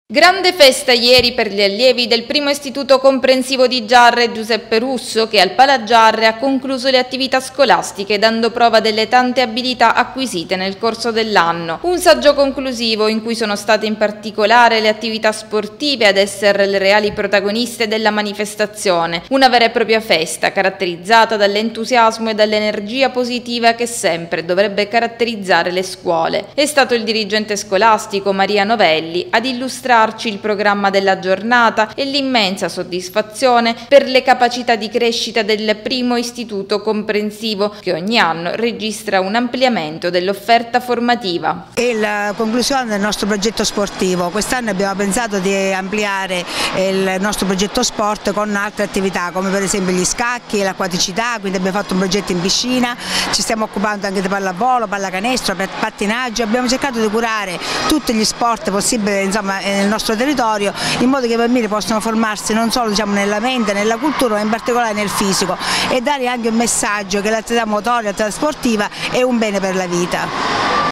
Grande festa ieri per gli allievi del primo istituto comprensivo di Giarre Giuseppe Russo, che al Pala Giarre ha concluso le attività scolastiche dando prova delle tante abilità acquisite nel corso dell'anno. Un saggio conclusivo in cui sono state in particolare le attività sportive ad essere le reali protagoniste della manifestazione. Una vera e propria festa caratterizzata dall'entusiasmo e dall'energia positiva che sempre dovrebbe caratterizzare le scuole. È stato il dirigente scolastico Maria Novelli ad illustrare il programma della giornata e l'immensa soddisfazione per le capacità di crescita del primo istituto comprensivo, che ogni anno registra un ampliamento dell'offerta formativa. È la conclusione del nostro progetto sportivo. Quest'anno abbiamo pensato di ampliare il nostro progetto sport con altre attività, come per esempio gli scacchi e l'acquaticità, quindi abbiamo fatto un progetto in piscina, ci stiamo occupando anche di pallavolo, pallacanestro, pattinaggio, abbiamo cercato di curare tutti gli sport possibili, insomma, nel nostro territorio, in modo che i bambini possano formarsi non solo, diciamo, nella mente, nella cultura, ma in particolare nel fisico, e dare anche un messaggio che l'attività motoria, l'attività sportiva è un bene per la vita.